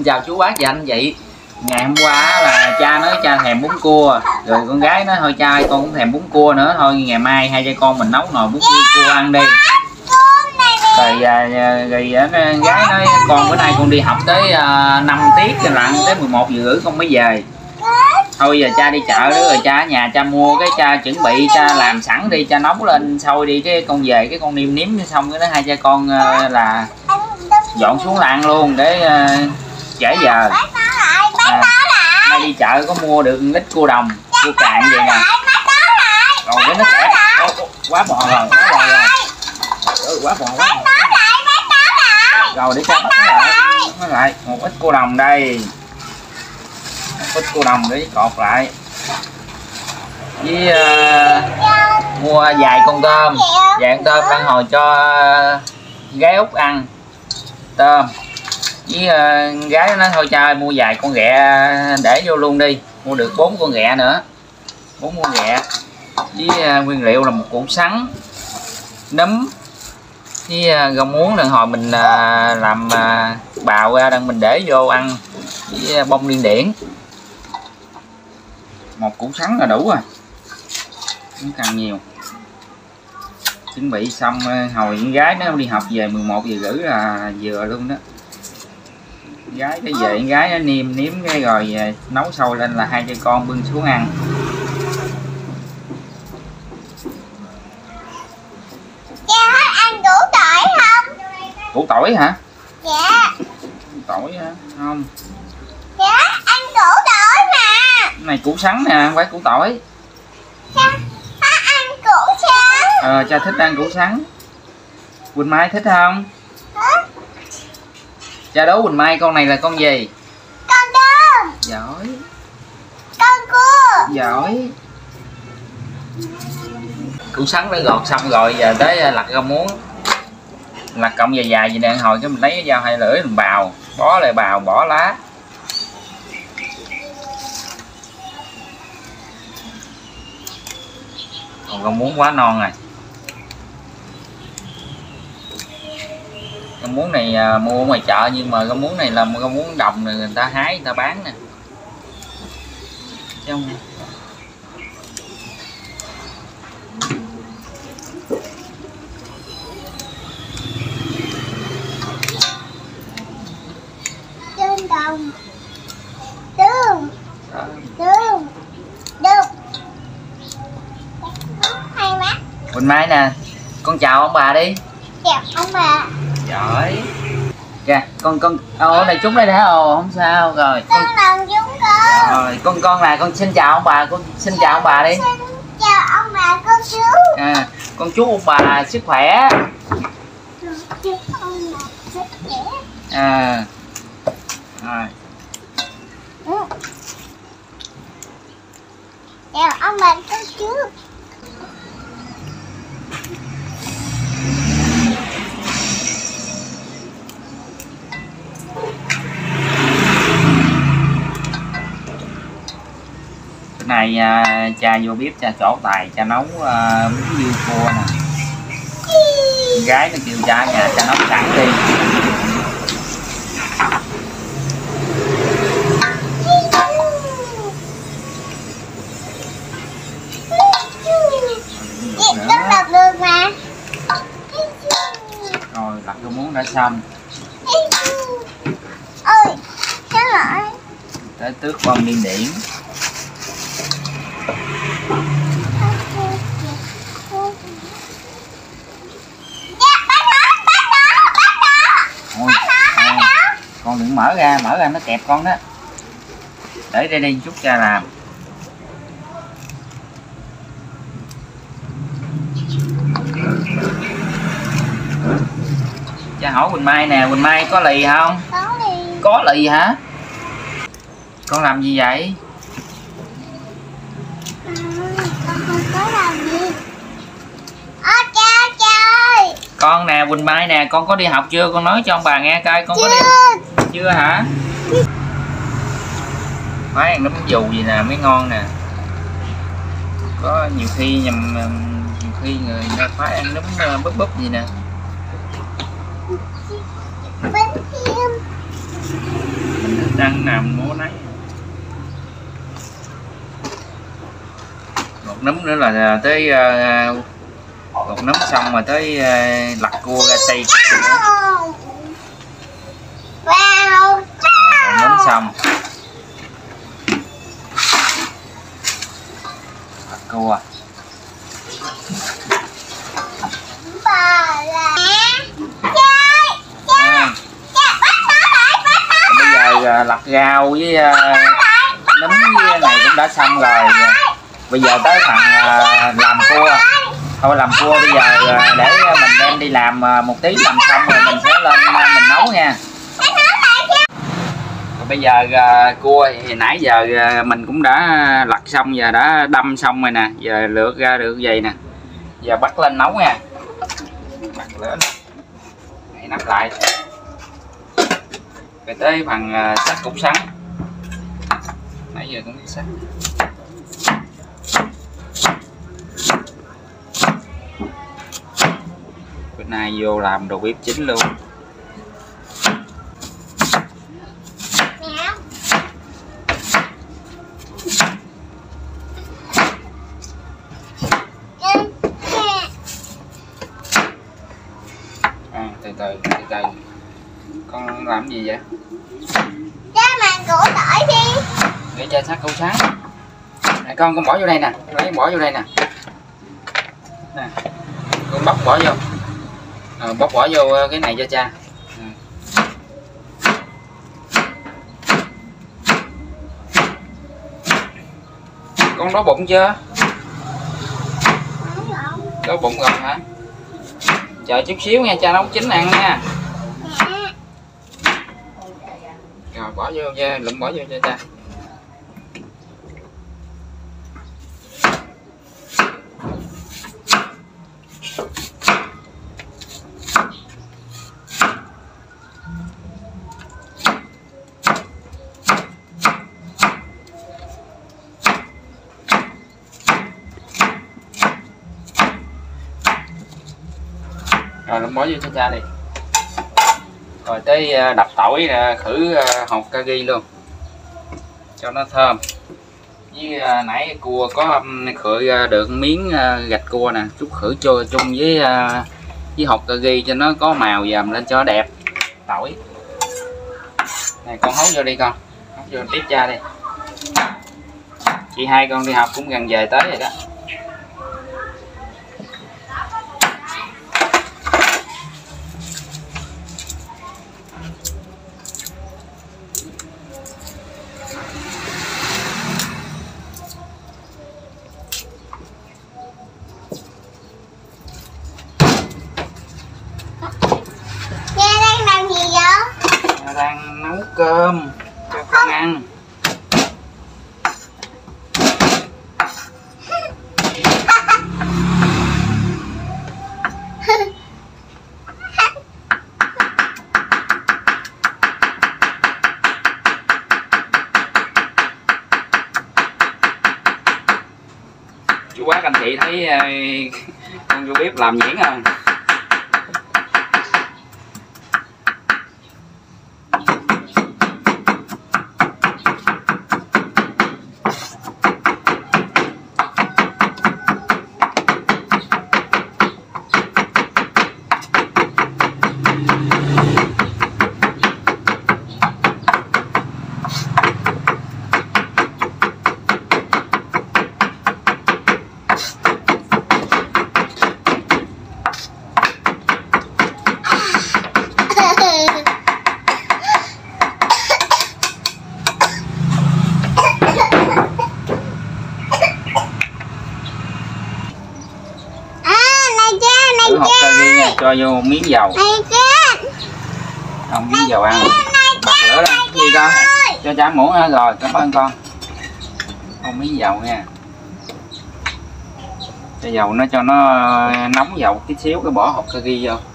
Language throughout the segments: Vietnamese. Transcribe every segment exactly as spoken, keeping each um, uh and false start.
Xin chào chú bác và anh chị. Ngày hôm qua là cha nói cha thèm bún cua, rồi con gái nói thôi cha ơi, con cũng thèm bún cua nữa, thôi ngày mai hai cha con mình nấu nồi bún cua ăn đi. Rồi, rồi con gái nói con bữa nay con đi học tới năm tiết rồi lận, tới mười một giờ rưỡi con mới về. Thôi giờ cha đi chợ đó, rồi cha ở nhà cha mua cái cha chuẩn bị cha làm sẵn đi, cha nấu lên sôi đi, cái con về cái con nêm nếm xong cái đó hai cha con là dọn xuống là ăn luôn để trễ giờ. À, nay đi chợ có mua được lít cua đồng, cua cạn vậy nè. Rồi cái nó kẹt, quá bò rồi, quá bò rồi. Ừ, quá bò quá. Rồi để cho bắt nó lại, bắt nó lại một ít cua đồng đây. Một ít cua đồng để cột lại. Với uh, mua vài con tôm, vài con tôm đang hồi cho gái Út ăn. Tôm. Với uh, gái nó thôi cha ơi, mua vài con ghẹ để vô luôn đi, mua được bốn con ghẹ nữa, bốn con ghẹ. Với uh, nguyên liệu là một củ sắn, nấm với uh, rau muống đằng hồi mình uh, làm uh, bào ra đang mình để vô ăn, với uh, bông điên điển. Một củ sắn là đủ rồi, không cần nhiều. Chuẩn bị xong uh, hồi con gái nó đi học về mười một giờ rưỡi là vừa luôn đó. Gái cái về con gái nó niêm nếm cái rồi nấu sôi lên là hai cha con bưng xuống ăn. Cha ăn củ tỏi không? Củ tỏi hả? Dạ. Tỏi hả? Không. Dạ ăn củ tỏi mà. Cái này củ sắn nè, không phải củ tỏi. Cha ăn củ sắn. Ờ, cha thích ăn củ sắn. Quỳnh Mai thích không? Hả? Cha đố Quỳnh Mai con này là con gì? Con tôm. Giỏi. Con cua. Giỏi. Củ sắn đã gọt xong rồi, giờ tới lặt rau muống. Lặt cọng dài dài gì nè, hồi cái mình lấy cái dao hai lưỡi mình bào, bó lại bào, bỏ lá. Còn rau muống quá non rồi. Rau muống này à, mua ở ngoài chợ, nhưng mà rau muống này là rau muống đồng rồi người ta hái người ta bán nè. Trong Tương đồng. Tương. Tương. Được. Hay quá. Quỳnh Mai nè, con chào ông bà đi. Chào ông bà. Giỏi. Kìa, con con ồ này trúng đây hả? Ồ không sao rồi. Con Con đồng chúng con. rồi, con con là con xin chào ông bà, con xin chào ông bà đi. Xin chào ông bà cô chú. À, con chúc ông bà sức khỏe. Chúc ông bà sức khỏe. À. Rồi. Ừ. Chào ông bà cô chú. Cái này à, cha vô bếp cha trổ tài cha nấu à, bún riêu cua nè. Con gái nó kêu cha ở nhà cha nấu sẵn đi. Chị con đọc được mà. Rồi lặt rau muống đã xong. Ơi, sao lại? Tới tước bông điên điển. Ôi, à, con đừng mở ra, mở ra nó kẹp con đó. Để đây đi chút cha làm. Cha hỏi Quỳnh Mai nè, Quỳnh Mai có lì không? Có lì. Có lì hả? Con làm gì vậy? À, con không có làm gì. Ơ cha cha ơi. Con nè, Quỳnh Mai nè, con có đi học chưa? Con nói cho ông bà nghe coi, con Chưa. có đi chưa hả? Phải ăn nấm dù gì nè mới ngon nè. Có nhiều khi nhầm nhiều khi người ta phải ăn nấm búp búp gì nè. Bánh kem. Mình ăn nào muốn nấy. Một núm nữa là tới uh, một núm xong rồi tới uh, lặt cua ra xay cua nữa. Wow. Một núm xong lặt cua. Bà là Bây giờ lặt rau với uh, nấm với này cũng đã xong rồi. Bây giờ tới phần uh, làm cua. Thôi làm cua bây giờ uh, để mình đem đi làm uh, một tí, làm xong rồi mình sẽ lên uh, mình nấu nha. Rồi bây giờ uh, cua thì nãy giờ uh, mình cũng đã lặt xong, giờ đã đâm xong rồi nè, giờ lượt ra được vậy nè. Giờ bắt lên nấu nha. Bắt lửa đậy nắp lại. Rồi tới phần uh, sắc củ sắn. Nãy giờ cũng sắc. Bữa nay vô làm đồ bếp chính luôn. À, từ từ từ từ con làm gì vậy? Cha màn củ tỏi đi. Để cha sắc củ sắn. Nè con con bỏ vô đây nè, lấy bỏ vô đây nè. Nè. Con bóc bỏ vô. À, bóc bỏ vô cái này cho cha. À. Con đói bụng chưa? Đói bụng rồi hả? Chờ chút xíu nha, cha nấu chín ăn nha. Rồi bỏ vô nha, lụm bỏ vô cho cha. Rồi lụm bỏ vô cho cha đi. Rồi tới đập tỏi khử hột kagi luôn cho nó thơm. Với nãy cua có khử được miếng gạch cua nè, chút khử cho chung với với hột kagi cho nó có màu dầm lên cho đẹp. Tỏi này con hấu vô đi con, hấu vô tiếp cha đi. Chị hai con đi học cũng gần về tới rồi đó. Đang nấu cơm cho con ăn. Chú bác anh chị thấy con vô bếp làm nhuyễn không? Thử hột kagi nha, cho vô miếng dầu. Không miếng dầu ăn. Bật lửa lên. Gì con? Cho cha muỗng ha. Rồi, cảm ơn con. Không miếng dầu nha. Cho dầu nó cho nó nóng dầu tí xíu cái bỏ hột kagi vô.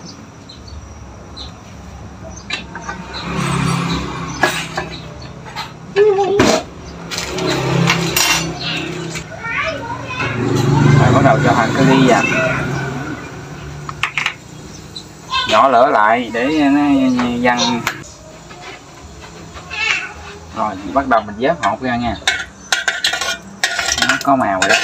Rồi bắt đầu cho hạt kagi vào. Nhỏ lửa lại để nó văng. Rồi bắt đầu mình vớt hột ra nha, nó có màu rồi đó.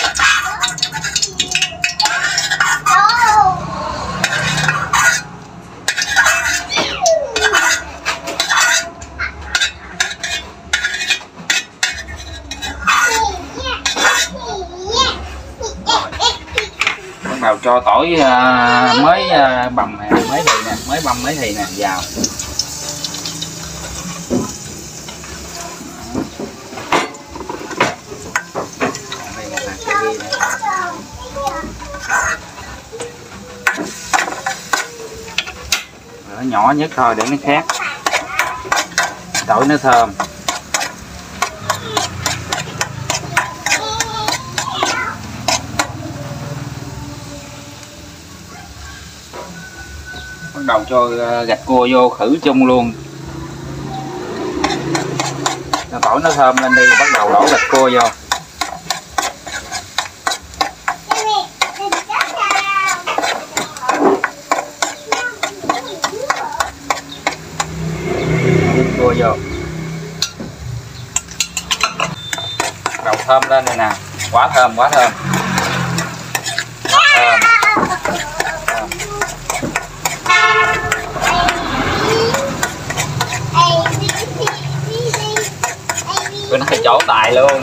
Bắt đầu cho tỏi uh, mới uh, bằm nè, mới thì nè, mới băm mới thì nè vào. Đây một hạt sơ ghi nè. Nó nhỏ nhất thôi để nó khác, tỏi nó thơm. Bắt đầu cho gạch cua vô khử chung luôn, cho tỏi nó thơm lên đi. Bắt đầu đổ gạch cua vô. Cua vô, đầu thơm lên này nè, quá thơm quá thơm, quá thơm. Bữa nay chỗ tài luôn.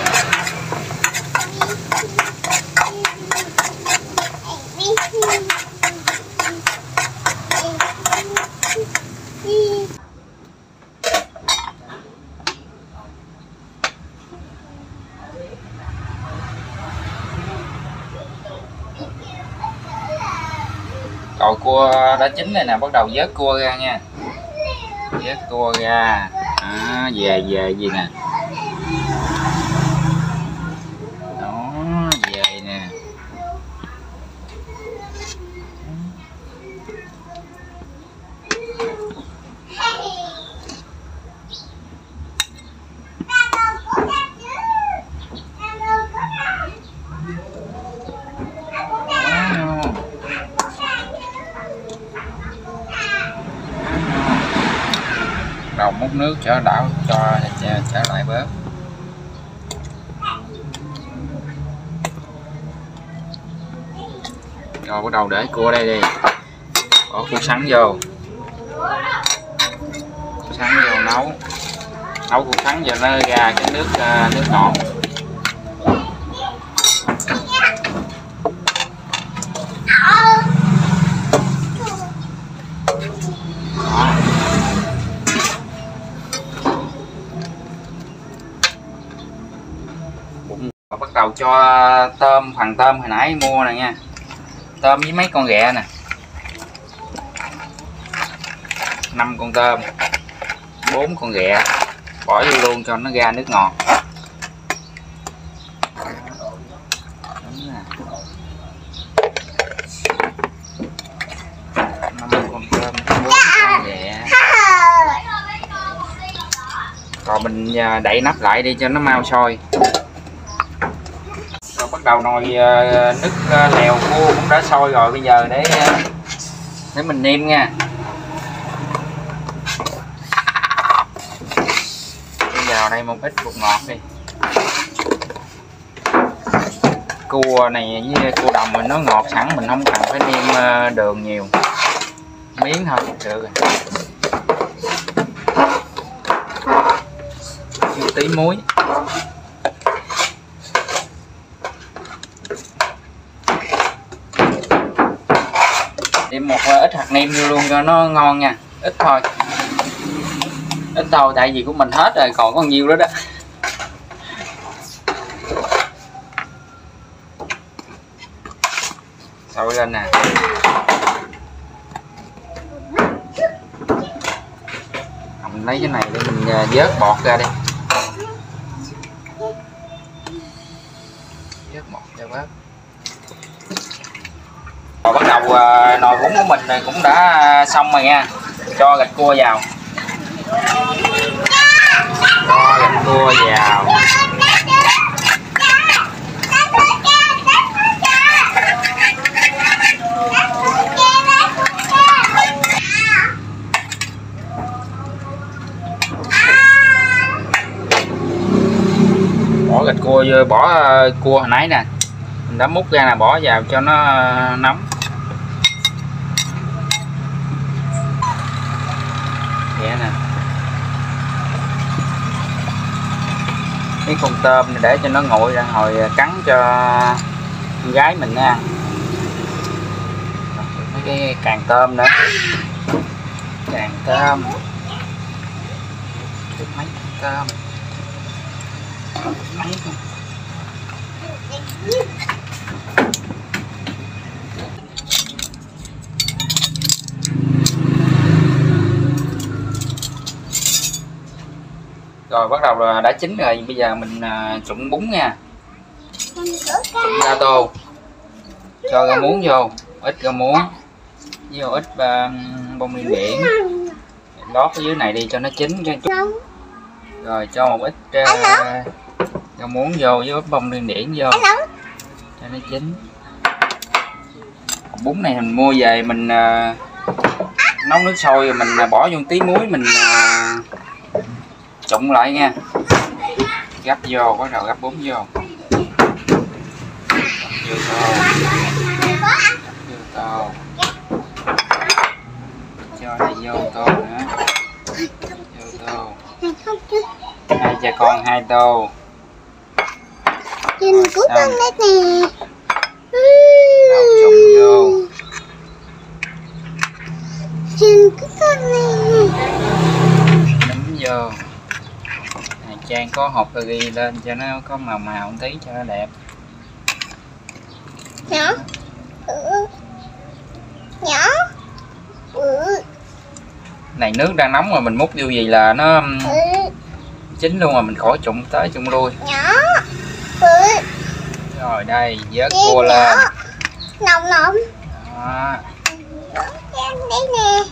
Rồi cua đã chín này nè, bắt đầu vớt cua ra nha, vớt cua ra. À, về về gì nè, đó về nè. Đầu múc nước cho đảo, cho trở lại bớt. Rồi bắt đầu để cua đây đi, bỏ củ sắn vô, củ sắn vô nấu, nấu củ sắn giờ nó ra cái nước uh, nước ngọt. Bắt đầu cho tôm, phần tôm hồi nãy mua nè nha, tôm với mấy con ghẹ nè, năm con tôm, bốn con ghẹ, bỏ vô luôn cho nó ra nước ngọt. Năm con tôm, bốn con ghẹ. Rồi mình đậy nắp lại đi cho nó mau sôi. Rồi bắt đầu nồi nước lèo cua cũng đã sôi rồi, bây giờ để để mình nêm nha. Bây giờ đây một ít bột ngọt đi. Cua này với cua đồng mình nó ngọt sẵn, mình không cần phải nêm đường nhiều, miếng thôi được rồi. Một tí muối. Thêm một ít hạt nêm vô luôn cho nó ngon nha, ít thôi, ít thôi tại vì của mình hết rồi, còn có nhiêu đó đó. Sôi lên nè. Mình lấy cái này để mình vớt bọt ra đi, vớt bọt ra bớt. Rồi bắt đầu nồi bún của mình này cũng đã xong rồi nha, cho gạch cua vào, cho gạch cua vào. bỏ gạch cua vô, bỏ cua hồi nãy nè mình đã múc ra là bỏ vào cho nó nóng. Vậy nè. Cái con tôm này để cho nó nguội ra hồi cắn cho con gái mình ăn. Mấy cái càng tôm nữa, càng tôm, mấy tôm, mấy con. Rồi bắt đầu là đã chín rồi, bây giờ mình trụng bún nha. Trụng ra tô, cho rau muống vô, ít rau muống, vô ít uh, bông điên điển, lót ở dưới này đi cho nó chín cho chút. Rồi cho một ít uh, rau muống vô với ít bông điên điển vô cho nó chín. Bún này mình mua về mình uh, nấu nước sôi rồi mình bỏ vô tí muối mình uh, trụng lại nha, gắp vô, bắt đầu gắp bún vô, vô tô, vô tô, cho này vô tô nữa, vô tô, hai cha con hai tô, Nhìn của con đây nè, đầu trụng vô, nhìn của con này, nấm vô. Trang có hộp ghi lên cho nó có màu màu một tí cho nó đẹp. nhỏ, ừ. nhỏ, ừ. Này nước đang nóng mà mình múc vô gì là nó Ừ. chín luôn rồi, mình khỏi trụng tới trụng lui. Nhỏ, ừ. Rồi đây vớt cua lên, nồng nồng, đó. đây nè,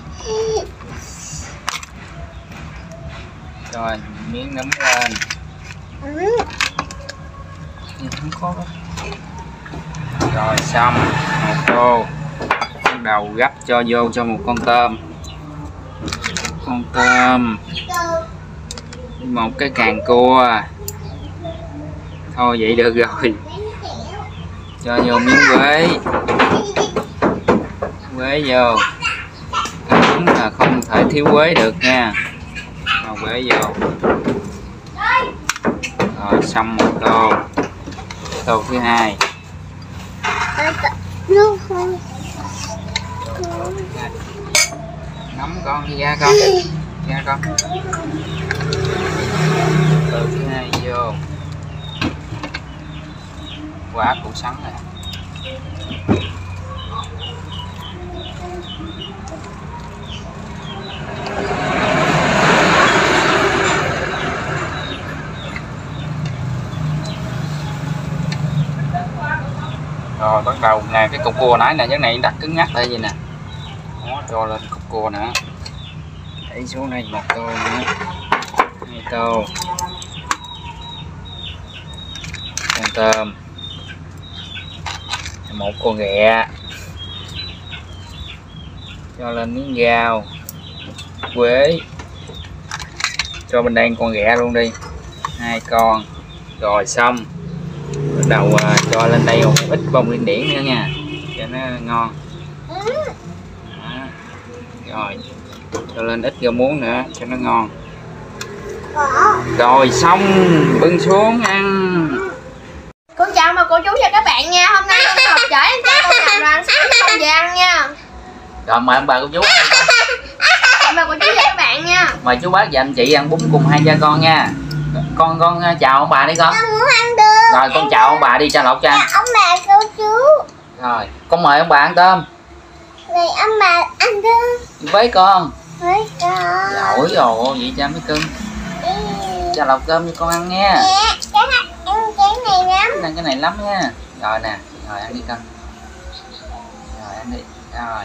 Rồi miếng nấm lên. ừ. Không có. Rồi xong một tô, bắt đầu gắp cho vô cho một con tôm, con tôm, một cái càng cua. Thôi vậy được rồi, cho vô miếng quế, quế vô, cái bún là không thể thiếu quế được nha. Rồi quế vô. Rồi xong một tô, tô thứ hai. Nóng con đi ra con, ra con. Tô thứ hai vô, quả củ sắn này. Rồi bắt đầu nè, cái cục cua nãy nè, cái này đặt cứng ngắc lại vậy nè. Đó, cho lên cục cua nữa. Đẩy xuống đây một tô nữa, hai tô. Con tôm, một con ghẹ, cho lên miếng rau, quế, cho bên đây con ghẹ luôn đi, hai con. Rồi xong, bắt đầu uh, cho lên đây một ít bông điên điển nữa nha, cho nó ngon. Đó. Rồi cho lên ít rau muống nữa cho nó ngon. Rồi xong, bưng xuống ăn. Con chào mà cô chú và các bạn nha. Hôm nay con học chở anh trai con làm rồi, sáng con về ăn nha. Rồi mời ông bà cô chú ăn đi con. Mời cô chú và các bạn nha. Mời chú bác và anh chị ăn bún cùng hai cha con nha. Con con chào ông bà đi con. Con muốn ăn được. Rồi con chào ông bà đi cho lộc cho ăn. Ông bà cô chú. Rồi con mời ông bà ăn tôm. Rồi ông bà ăn cơm Với con. với con. Giỏi rồi vậy cha mới cưng. Cha lộc cơm cho con ăn nha. Nè, cái này ăn cái này lắm. Ăn cái này lắm nha. Rồi nè, rồi ăn đi con. Rồi ăn đi. Rồi.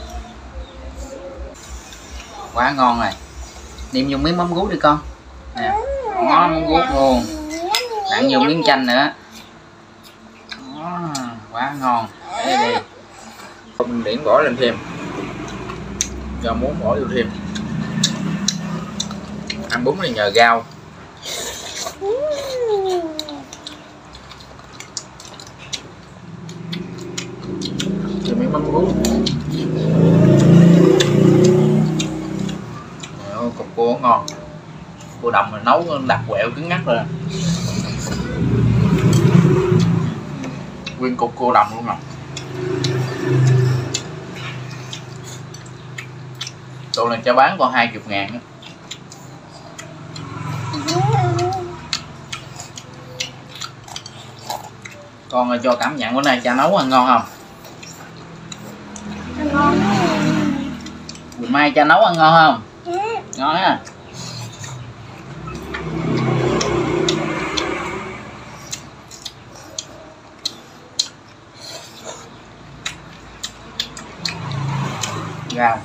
Quá ngon rồi. Niêm vô miếng mắm ruốc đi con. Nè, đó, mắm ruốc luôn. Ăn vô miếng chanh nữa. Đó, quá ngon. Để đi. Không điển bỏ lên thêm. Cho muốn bỏ vô thêm. Ăn bún này nhờ rau. Rồi miếng mắm ruốc. Ôi, cục cua ngon. Cua đồng mà nấu đặc quẹo cứng ngắc rồi. Nguyên cục cua đồng luôn nè. Đồ này cho bán còn hai mươi ngàn á. Con cho cảm nhận bữa nay cha nấu ăn ngon không? Ngon. Buổi mai cha nấu ăn ngon không? Ừ. Ngon á. Rau.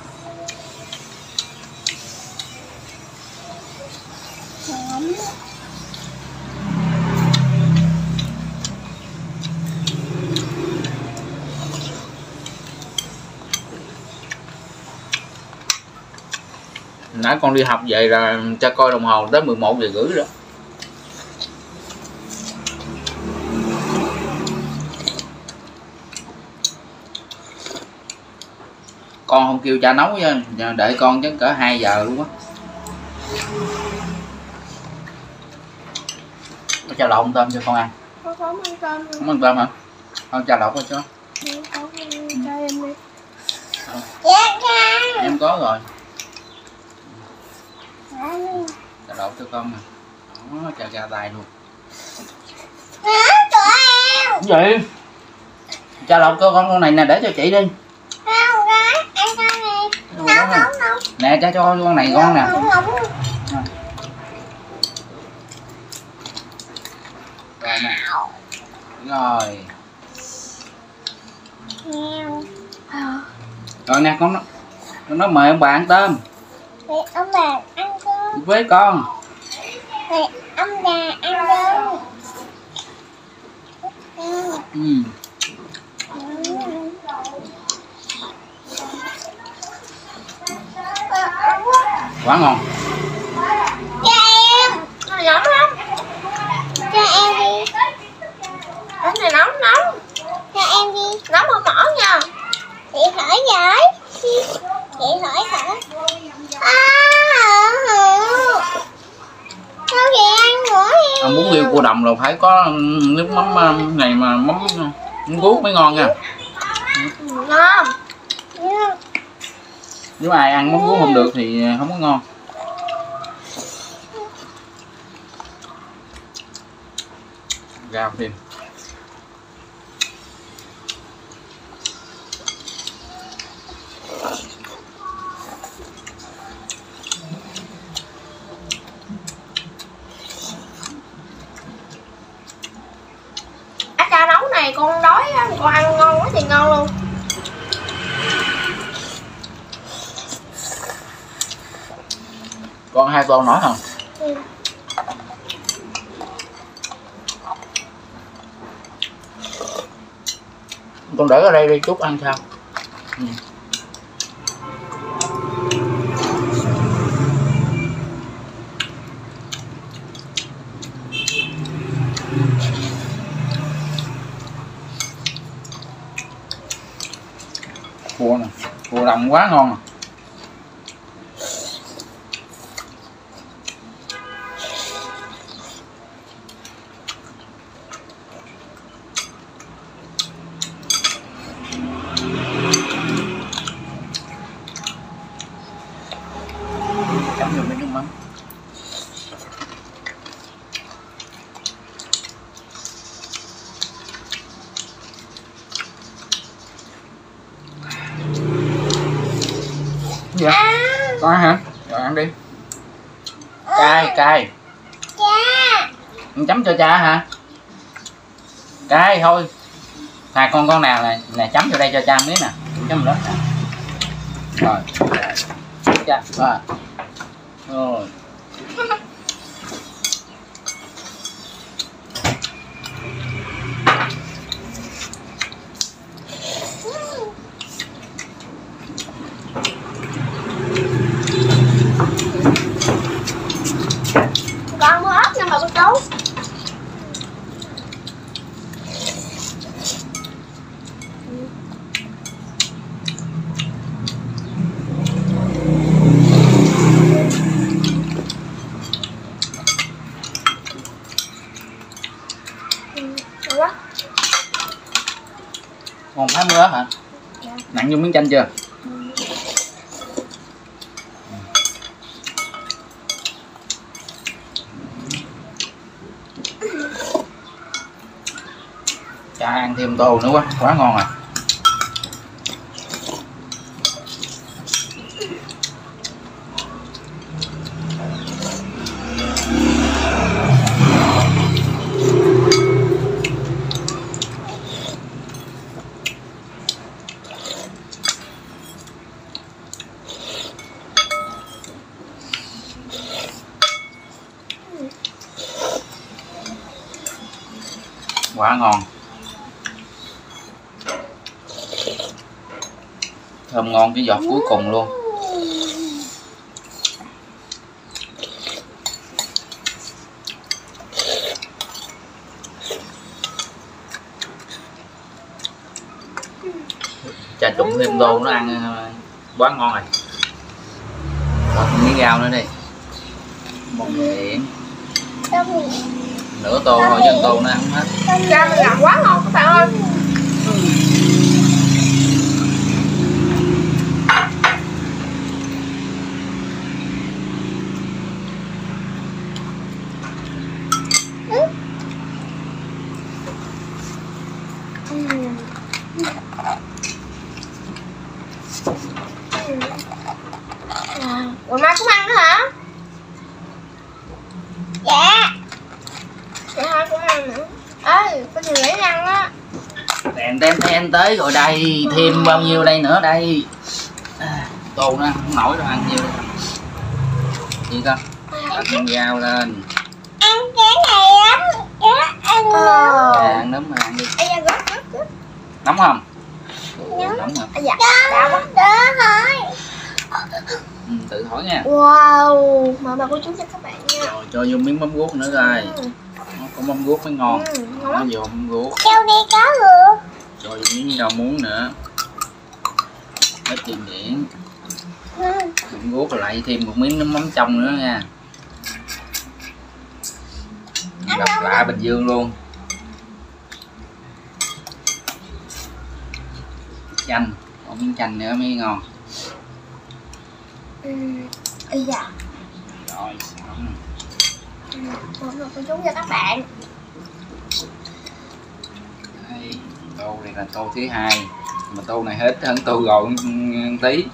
Nãy con đi học về là cha coi đồng hồ tới mười một giờ rưỡi rồi. Con không kêu cha nấu chứ, đợi con chứ cỡ hai giờ luôn á. Có cha lọc tôm cho con ăn. Con không ăn cơm. Không ăn tôm hả? Con cha lọc cho. Con cho em đi. Dạ con. Em có rồi. Cha lọc cho con nè. Đó, cha ra tay luôn. Hả? Tụi em. Cái gì? Cha lọc cho con con này nè, để cho chị đi. Không gái, ăn con này. Nóng nóng nóng. Nè cha cho con này con nè. Nóng nóng. Rồi nè. Rồi. Rồi nè con nó con nó mời ông bà ăn tôm. Thì ông bà ăn cơm. Với con. Thì ông bà ăn cơm. Ừ. Quá ngon. Cho em. Nó nóng lắm. Cho em đi. Cái này nóng nóng. Cho em đi. Nóng không mỏ nha. Chị hỏi giỏi. Chị hỏi hả? À, sao chị ăn nữa em? Ông muốn yêu cua đồng là phải có nước mắm này mà mắm mắm guốc mới ngon nha. Ngon. Nếu ai ăn mắm guốc không được thì không có ngon. Rau thêm. Cha nấu này con đói á, con ăn ngon quá thì ngon luôn. Con hai con nói không? Ừ. Con để ở đây đi chút ăn sao? Ừ. Cua nè, cua đồng quá ngon nè. Chấm vô mấy nước mắm. Dạ. À. Có hả? Rồi ăn đi. Cay, cay. Cha. Con chấm cho cha hả? Cay thôi. Thà con con nào nè, nè chấm vô đây cho cha miếng nè. Chấm đó nè. Rồi. Cha. Rồi. Rồi. Con mua ốc nhưng mà con chú. quá. Còn thái mưa hả? Dạ. Nặng vô miếng chanh chưa? Ừ. Cha ăn thêm tô nữa quá, quá ngon rồi. Quá ngon, thơm ngon cái giọt cuối cùng luôn. Cha trụng thêm tô nó ăn quá ngon rồi. Còn miếng rau nữa đi, một miệng nửa tô thôi chứ tô nó ăn hết. Cha mình làm quá ngon các bạn ơi. Ủa mai cũng ăn nữa hả? Dạ. Dạ hai cũng ăn nữa. Ê, có gì lấy ăn á. Tèn tem ten tới rồi đây, thêm bao nhiêu đây nữa đây. À, tô nó không nổi đâu, ăn nhiêu gì con? Đặt thêm rau lên. Ăn cái này lắm. Ăn ờ. À, ăn nấm mà ăn đi. Ê, gớt, gớt, gớt. Nóng không? Nóng. Nóng hả? Dạ, đã quá. Đó thôi. Ừ, tự hỏi nha. Wow, mở bà cô chú cho các bạn nha. Rồi cho vô miếng mắm ruốc nữa coi. Ừ. Nó có mắm ruốc mới ngon. Ừ, Nó vô mắm ruốc. Kêu đi có được. Cho vô miếng rau muống nữa. Hết tiền điện. Ừ. Mắm ruốc lại thêm một miếng nước mắm trong nữa nha. Độc lạ Bình Dương luôn. Chanh, còn miếng chanh nữa mới ngon. Ừ. Ây da. Rồi, xong. Ừ. Mở bà cô chú cho các bạn. Đây, tô này là tô thứ hai, mà tô này hết hơn tô rồi một tí.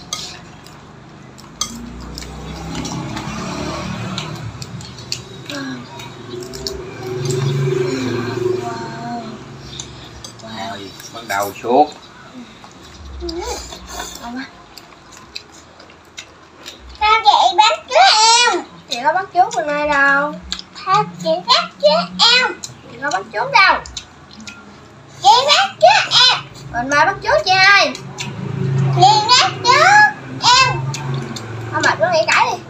Rồi bắt đầu suốt. Sao chị bắt trước em? Chị có bắt trước bên đây đâu. Sao chị bắt trước em? Chị có bắt trước đâu. Chị bắt trước em. Bên mai bắt trước chị ơi. Chị bắt trước em. Thôi mệt quá nghỉ cãi đi.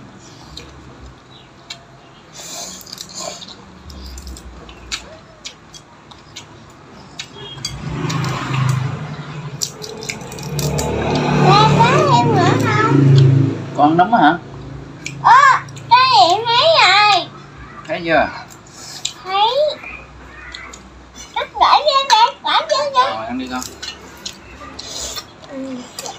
Con nấm hả? Ơ, cái gì thấy rồi. Thấy chưa? Thấy. Cắt gãy ra đây, gãy ra đây. Rồi ăn đi con. Ừ.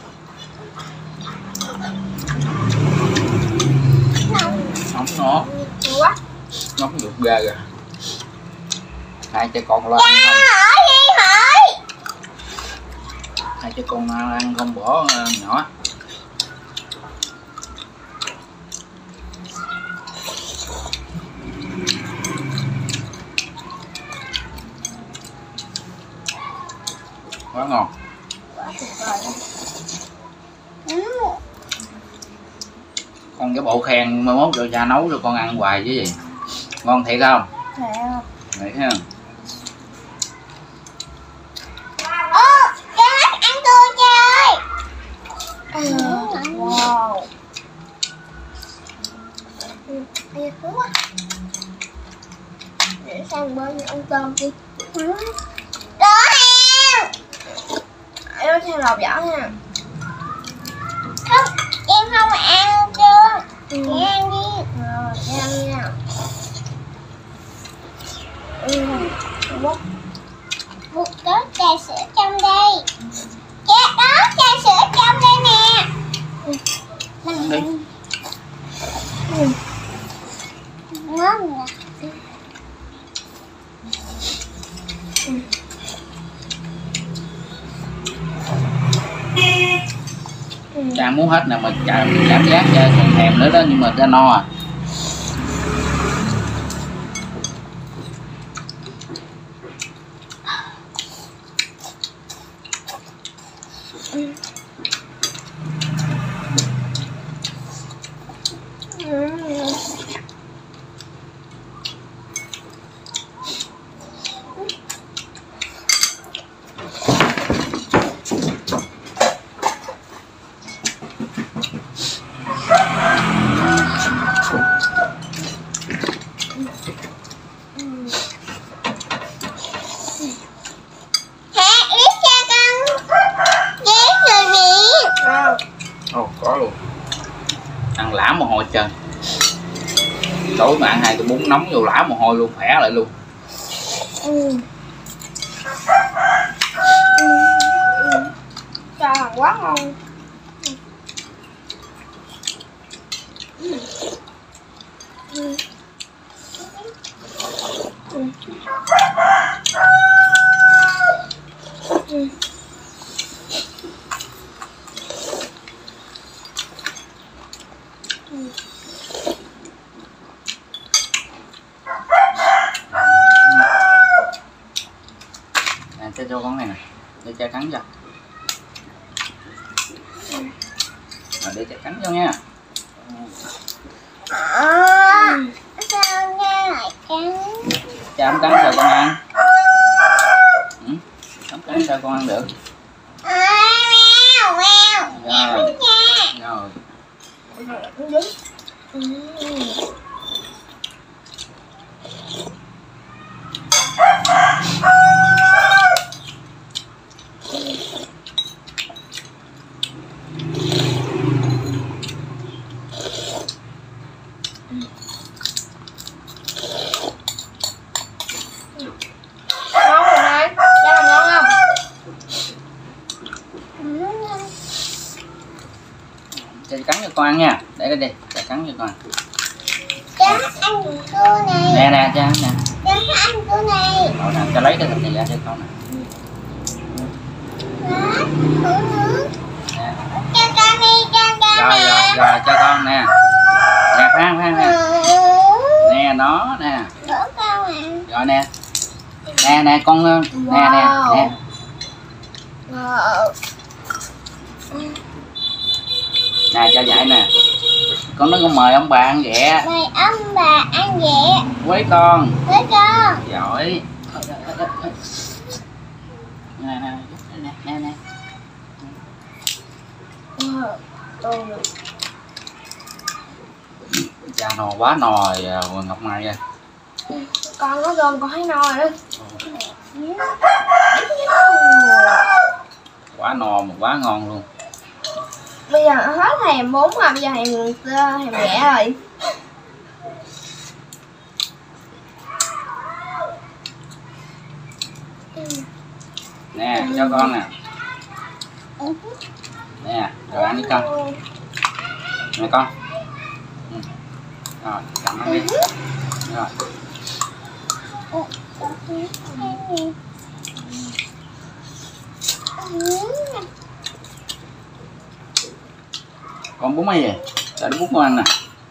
Nóng nó. Nhiều quá. Nóng được ghê rồi. Hai cha con lo Cha ăn không? hỏi đi hỏi. Hai cha con ăn không bỏ nhỏ. Quá ngon. Quá tuyệt vời. Ừ. Con cái bộ khen mai mốt cho cha nấu cho con ăn hoài chứ gì. Ngon thiệt không? Thiệt. Vậy ha. Ô, cha ăn tôi cha ơi. Ừ. Wow. Ừ, ê, đúng quá. Để sang bên ăn cơm đi. Ừ. Đó em. Em theo lọc vỏ nha. Không, em không ăn chưa. Ừ. Chị ăn đi. Rồi, chị ăn nha. Ừ. Một có trà sữa trong đây. Dạ đó, trà sữa trong đây nè. Đi. Ngon nè. Cha muốn hết nè mà cha cảm giác cha còn thèm nữa đó, nhưng mà cha no à. Ồ, có luôn. Ăn lả mồ hôi trơn. Tối mà ăn hai cái bún nóng vô lả mồ hôi luôn, khỏe lại luôn. Ừ. Ừ. Ừ. Trời, quá ngon. Ừ. Ừ. Ừ. Ừ. Cho cho con này nè, để cha cắn cho. Rồi để cha cắn cho nha. À, sao nghe lại cắn? Cha không cắn sao con ăn? Ừ? Không cắn sao con ăn được? À, mèo, mèo. Rồi. Rồi. Ừ. Ngon rồi này, cha làm ngon không? Cha cắn cho con ăn nha, để đây đi, cha cắn cho con ăn. Cha ăn cô này. Nè nè cha nè. Cha ăn cô này. Rồi nè, cha lấy cái thịt này ra cho con nè. Đó, cô nữa. Nè. Cha con đi, cha con Rồi nè. rồi rồi cho con nè. Nè khoan khoan nè. Nè nó nè. Đổ con à. Rồi nè. Nè nè con nè nè nè. Wow. Nè cho dạy nè. Con nó có mời ông bà ăn ghẹ. Mời ông bà ăn ghẹ Với con. với con. Giỏi. Nè nè nè nè nè. Wow. Cha no quá no rồi Ngọc Mai ơi. Con có gom con thấy no rồi đó. Quá no mà quá ngon luôn. Bây giờ hết thèm bún rồi, bây giờ thèm thèm ghẹ rồi. Nè cho con nè. Nè rồi ăn đi con. Nè con. Ừ. Rồi cầm ăn đi. Rồi. Con bún mấy gì? Để bún con ăn nè.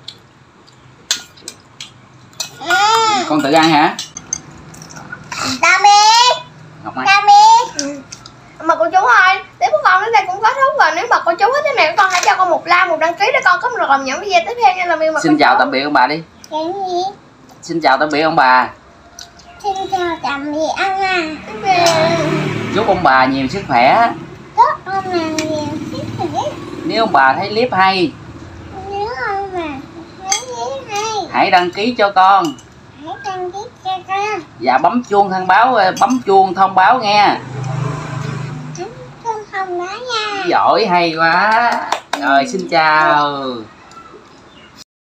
Con tự ăn hả? Tạm biệt. Ngọc Mai. Tạm biệt. Ừ. Mà cô chú ơi, nếu các con đến đây cũng kết thúc rồi. Nếu mà cô chú thích cái này, con hãy cho con một like, một đăng ký để con có một làm những video tiếp theo nha. Là mình mà Xin chào tạm biệt ông bà đi. cái gì? Xin chào tạm biệt ông bà. Xin chào tạm biệt ông à. Tạm Chúc ông bà nhiều sức khỏe. Chúc ông bà nhiều sức khỏe. Nếu ông bà thấy clip hay, Nếu ông bà thấy clip hay, hãy đăng ký cho con hãy đăng ký cho con. và bấm chuông thông báo, bấm chuông thông báo nghe. Không không đó nha. Giỏi hay quá. Rồi xin chào.